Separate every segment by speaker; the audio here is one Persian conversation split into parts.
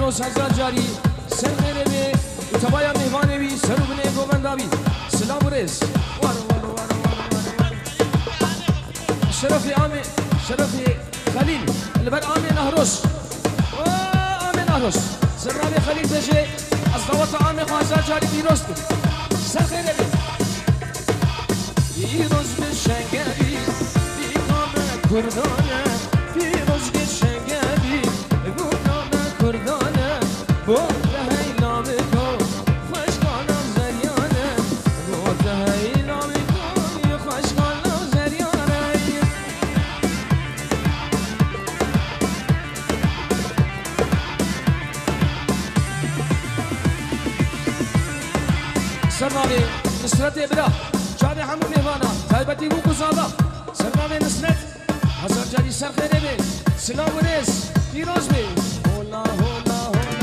Speaker 1: نهروز هزار جاری سر خیره بی اتبایا میوانه بی سر و بنه گوبنده بی سلام و رز شرفی آمه شرفی خلیل البر آمه نهروز آمه نهروز سرنامه خلیل بجه از دوات آمه هزار جاری بیروز بی سر خیره بی بیروز به شنگری بی کامه کردانه بیروز به شنگری کردانه بود هیلام کو خوش کنم زریانه بود هیلام کو خوش کنم زریانه سرنامه نصرت برا جاد همو میوانا تایبتی بو گزادا سرنامه نصرت هزار جاری سر خیره بی سلام و رز پیروز بی هولا هولا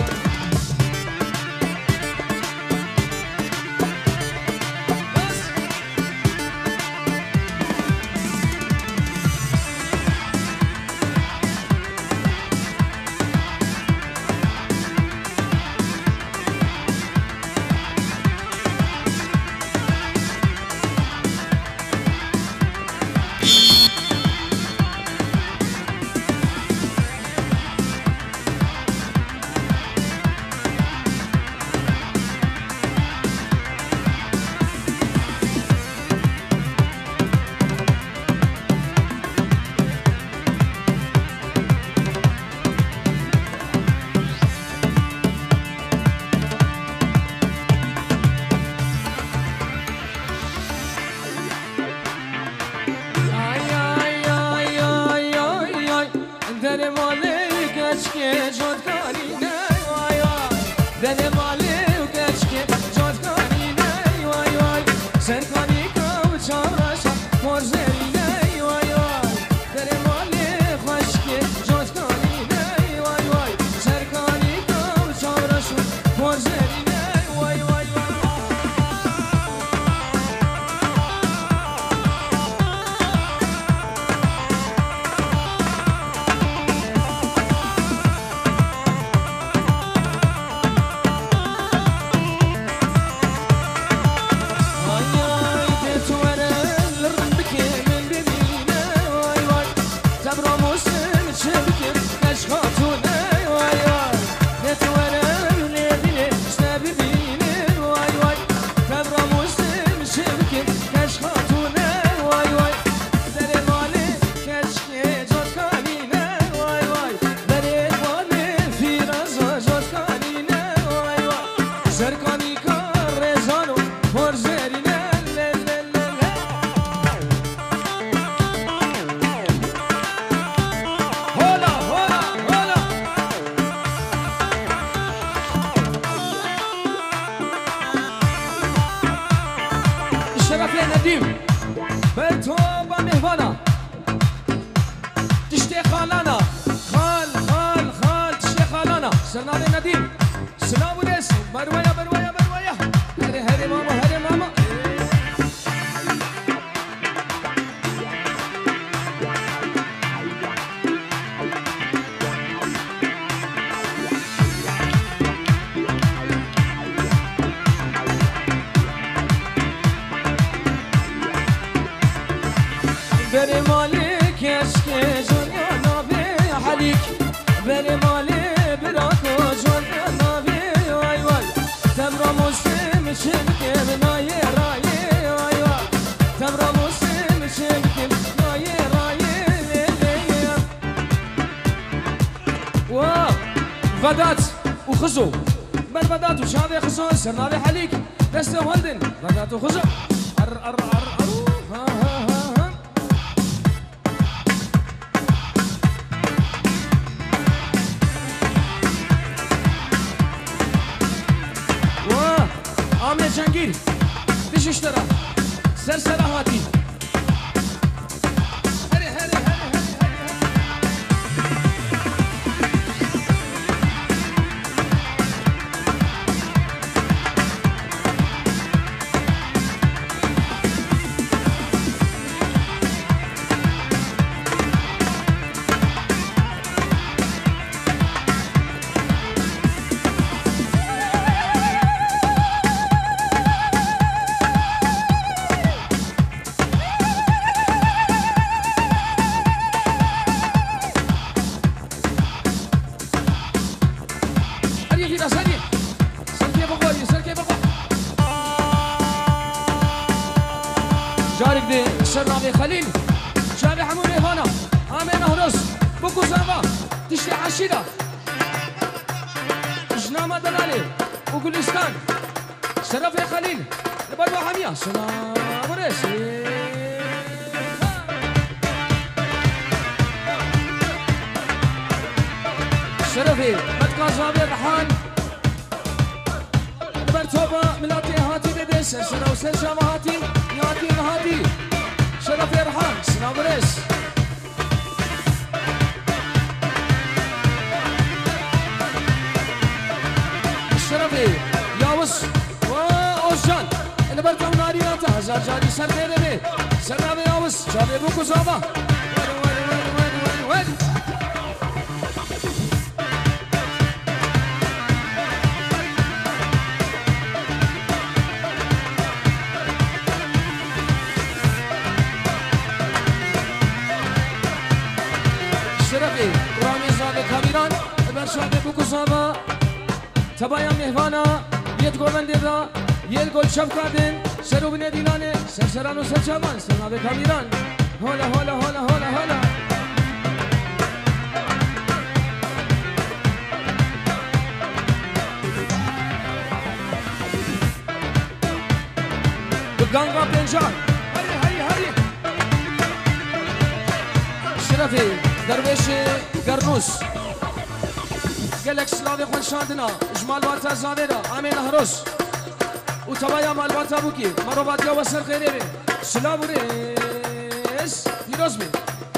Speaker 1: سرنامه ندیم سلام و رس برویا برویا برویا هری هری ماما هری ماما بری مالک اشک جنیا نابی حلیک بری مالک غدات وخزو بل بدات وشاذي خزو سرنالي حليك دست هولدن غدات وخزو ار ار ار ها ها ها واه عامل جنگير دش اشترى سرسرة هاتي سرنابي خليل جابي حمود إيفانا عامل نهرس بوكو زابا تشتي عشيرة جنامة دلالي وكلستان شرفي خليل لبروا حمية سلام ورسي شرفي بدك زابي رحان برتوبة ملاتي هاتي ديدي سلسلة وسلسلة هاتي ياتي هاتي شرفي رحان سلام ورس شرفي ياوس وأوزان اللي برتو ناري ناتا هزار جاري سر ديدي سرنابي ياوس جابي بوكو زابا وين شرفي رامي زابي كاميران البرشابي بوكو زابا تبايا مهوانا يد گووندی را يد گل شفقاتن سرو بني ديلانه سرسران و سرچامان سرنابي كاميران هولا هولا هولا هولا هولا بقانقا بنجان هري هري هري شرفي درويش قرنوس قالك سلاوي خوان شاندنا جمال واتا زاويرا عامل هروس وتبايا مال واتا بوكي مروبات يا وسر خيري سلام وريس ديروز بي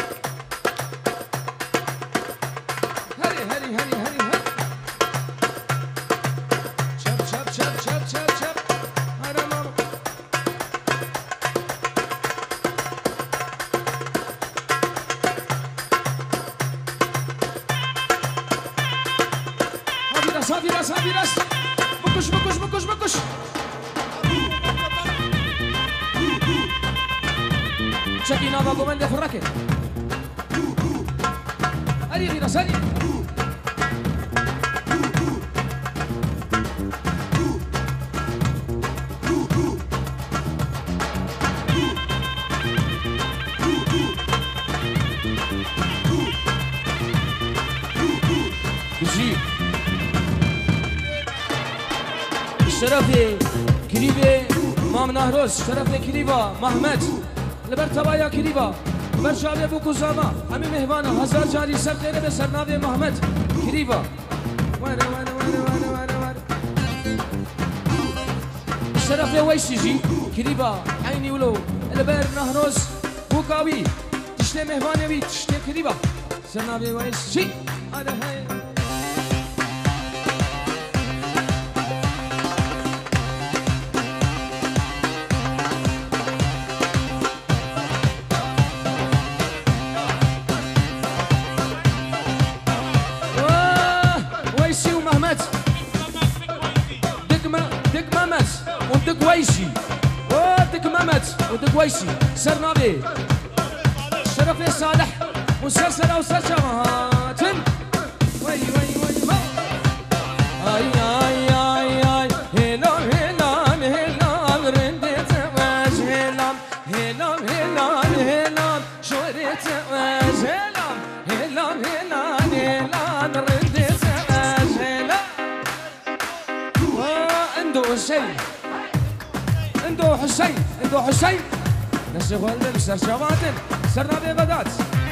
Speaker 1: هري هري هري هري هري شب شب شب شب شب شب هرا ماما هابي راس هابي راس بكش بكش بكش بكش شكي نابا قومن فركه هري راس هري شرفي كريبي مام نهروس شرفي كريبا محمد لبرتبايا كريبا برشابي بوكو زاما همي مهوانا هزار جاري سر خيره بسرنابي محمد كريبا وين وين وين وين وين وين شرفي ويشيجي كريبا عيني ولو البر نهروس بوكاوي تشتي مهواني بي تشتي كريبا سرنابي ويشيجي هذا هي ودق ويشي ودق ممت ودق ويشي سرنابي شرفي صالح وسرسلة وسرشمهاتن وي وي وي اي اي اي اي هلام هلام هلام رندت واج هلام هلام هلام هلام شورت واج هلام هلام هلام هلام رندت واج هلام وعنده شيء عنده حسين عنده حسين نشغل سر شواتن سرنابي غدات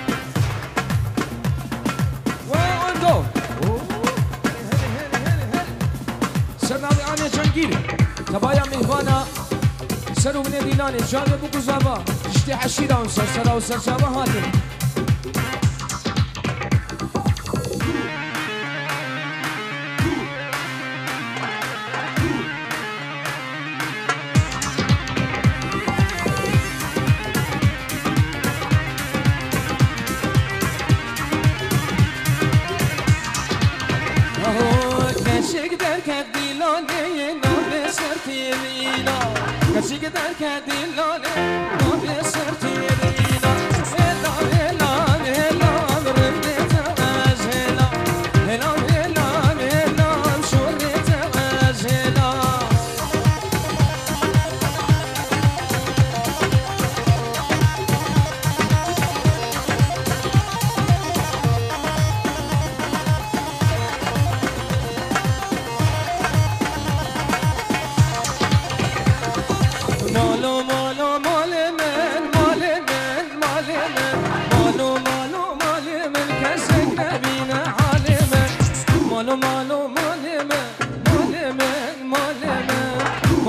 Speaker 1: وعنده سرنابي آني جنگيري تبايا مهوانا سرو من ديلاني جاوي بوكو زابا تشتي عشيرة وسرسرة وسرشابة هاتن كشيك درك ديلانه ما بيسرتي دينا هلا هلا هلا رمت غزلا هلا هلا هلا شورت غزلا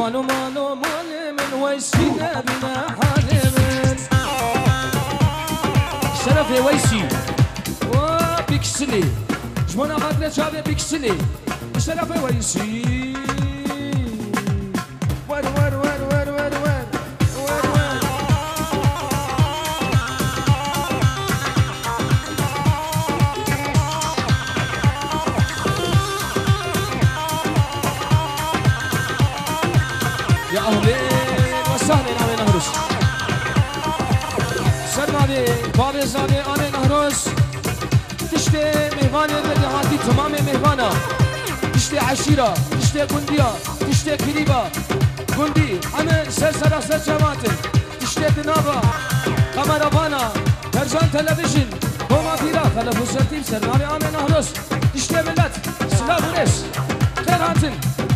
Speaker 1: مالو مالو مال من ويسي نبينا حال من شرف ويسي وبيكسلي جمونا غادنا شابي بيكسلي شرف ويسي ور ور ور ور ور ور ور ور يا أهلين وسهلين على نهروس سرنادي بابي زادي على نهروس تشتي مهواني بدي هاتي تمام مهوانا تشتي عشيرة تشتي قندية تشتي كريبة قندي همه سر جماعتن تشتي دنابا قمرابانا ترجان تلفزيون بوما فيرا تلفوز تيم سرنادي على نهروس تشتي ملت سلامونس خير هاتن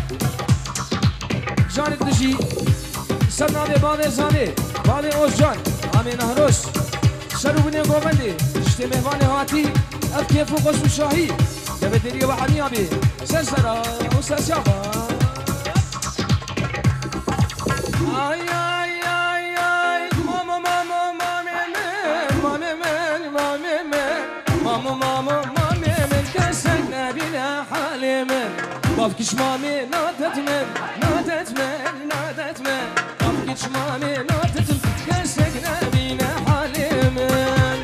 Speaker 1: جانب دجی سرنامه بانه زانه بانه اوزجان آمه نهروس شروبنه گوبنده شتی مهوان هاتی اف کیف و قصو شاهی دبه دری و حمی آبی سرسرا و سرسیابا آی آی آی آی ماما ماما مامی من مامی من مامی من ماما ماما مامی من کسک نبینه حالی من بافکش مامی نادت من نادت من نادت من بافکش مامی نادت من کسک نبینه حالی من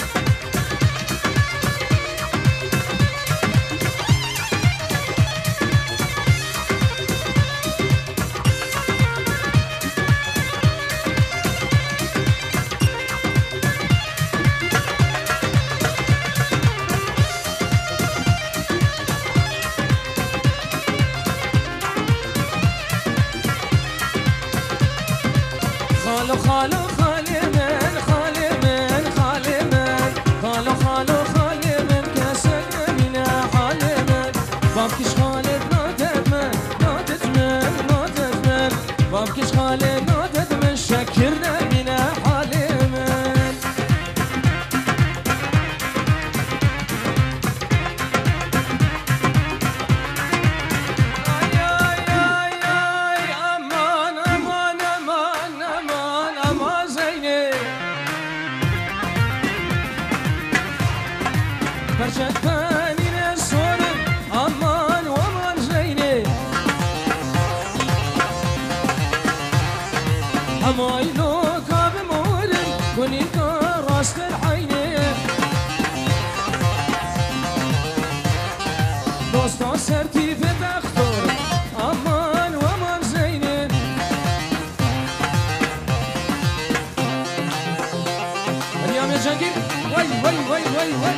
Speaker 1: خالو خالو خالي من خالي من خالي من خالو خالو خالي من كسر بنا حالي من بابكش خالي نادت من نادت من نادت من بابكش خالي نادت من شكرنا بنا حالي من فرشت پنیر سورم امان و امان زینه همایلو کاب مورن کنی که راست الحینه دوستا سرتیف دختور امان و امان زینه ریام جنگیر وای وای وای وای وای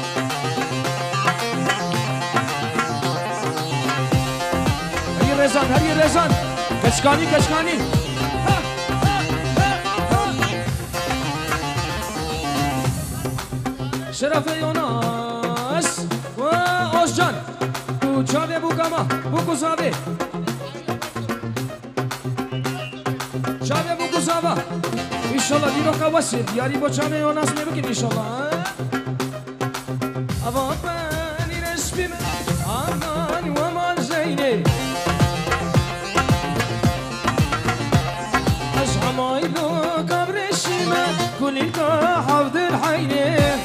Speaker 1: رزان هری رزان کشکانی کشکانی شرف یوناس و اوزجان بو چاوه بو گاما بو گزاوه چاوه بو گزاوه ایشالله دیرو قواسی دیاری با چاوه یوناس میبکن ایشالله اوان بانی رسبی من آمان و مان زینه مايلو قبر الشمال كل حوض الحينه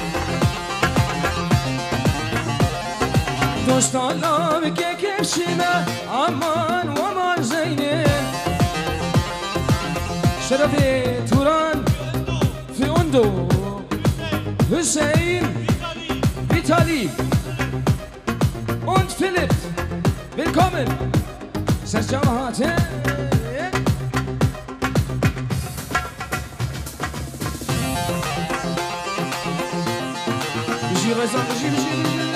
Speaker 1: دوست الله بكيك الشمال عمان ومان زينه شرفي توران في اندو حسين فيتالي und Philipp willkommen سرجامهات رزان بجي بجي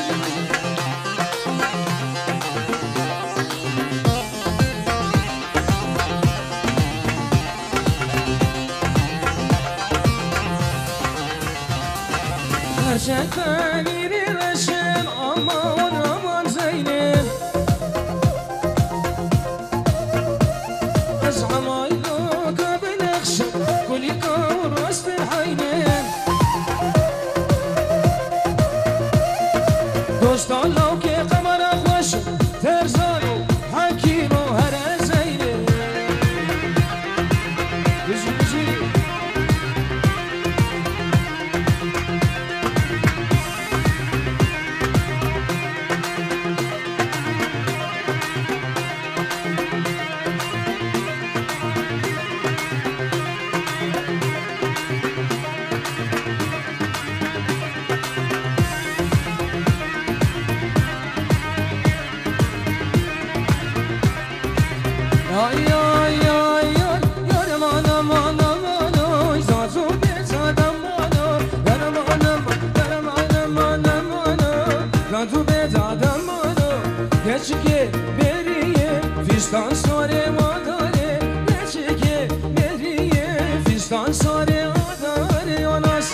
Speaker 1: هرشك فانيري رشم امان امان زينب ازعم عيلوك بنخشم كل كون راست الحينين دوستان لو که قمر خوش ترزانو حکیم و هر زینه Ay ay ay ay yarım anam anam anam Zazu bezadan mano Yarım anam anam anam Zazu bezadan mano Geç ki beriye Fistan sore madare Geç ki beriye Fistan sore madare Yonas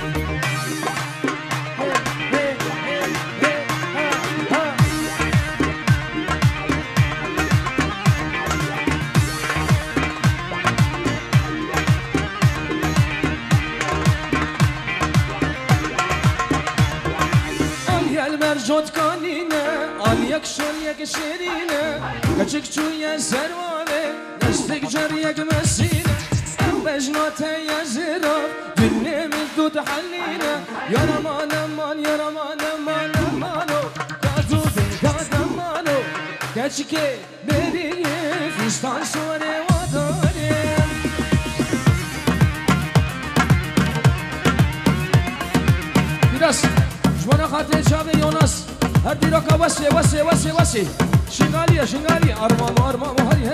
Speaker 1: Merjot kanine, al yak şol yak şerine Kaçık çuye servane, nestek cer yak mesine Bejnate yazira, dünnemiz dut halline Yaram aman, yaram aman Kazu bedadam mano Geçke beriye, fistan sore vadare Biraz جوانا خاطر شابه يونس هر دي ركا وسي شنغالية أرمام هري